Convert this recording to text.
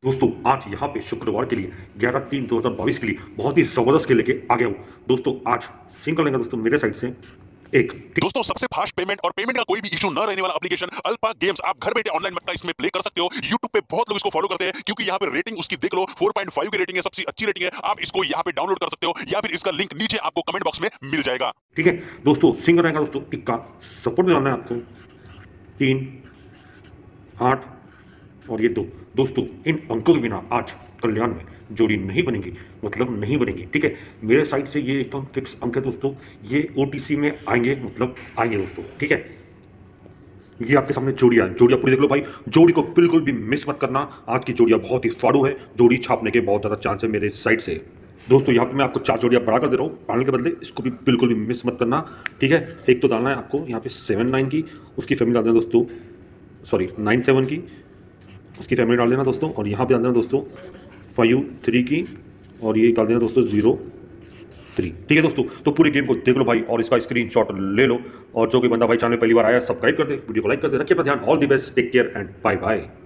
दोस्तों आज यहाँ पे शुक्रवार के लिए 11/3/2022 के लिए बहुत ही जबरदस्त खेल लेके आ गया हूँ। दोस्तों आज सिंगल रहेगा दोस्तों मेरे साइड से एक दोस्तों सबसे फास्ट पेमेंट और पेमेंट का कोई भी इशू न रहने वाला एप्लीकेशन अल्फा गेम्स आप घर बैठे ऑनलाइन मटका इसमें प्ले कर सकते हो। YouTube पे बहुत लोग इसको फॉलो करते हैं क्योंकि यहाँ पे रेटिंग उसकी देख लो 4.5 की रेटिंग है, सबसे अच्छी रेटिंग है। आप इसको यहाँ पे डाउनलोड कर सकते हो या फिर इसका लिंक नीचे आपको कमेंट बॉक्स में मिल जाएगा। ठीक है दोस्तों सिंगल रहेगा दोस्तों टिक्का सपोर्ट में आना है आपको 3 8 और ये 2। दोस्तों इन अंकों के बिना आज कल्याण में जोड़ी नहीं बनेगी, मतलब नहीं बनेगी। ठीक है मेरे साइड से ये एकदम फिक्स अंक है दोस्तों, ये OTC में आएंगे, मतलब आएंगे दोस्तों। ठीक है ये आपके सामने जोड़ियां पूरी देख लो भाई, जोड़ी को बिल्कुल भी मिस मत करना। आज की जोड़ियां बहुत ही फाड़ू है, जोड़ी छापने के बहुत ज़्यादा चांस है मेरे साइड से। दोस्तों यहाँ पे मैं आपको 4 जोड़ियां बढ़ा कर दे रहा हूँ डालने के बदले, इसको भी बिल्कुल भी मिस मत करना। ठीक है एक तो डालना है आपको यहाँ पे 7-9 की, उसकी फैमिली डाल देना दोस्तों, सॉरी 9-7 की, उसकी फैमिली डाल देना दोस्तों। और यहाँ पे डाल देना दोस्तों 5-3 की, और ये डाल देना दोस्तों 0-3। ठीक है दोस्तों तो पूरे गेम को देख लो भाई और इसका स्क्रीनशॉट ले लो। और जो कोई बंदा भाई चैनल में पहली बार आया सब्सक्राइब कर दे, वीडियो को लाइक कर दे, रखिए अपना ध्यान। All the best, take care and bye bye.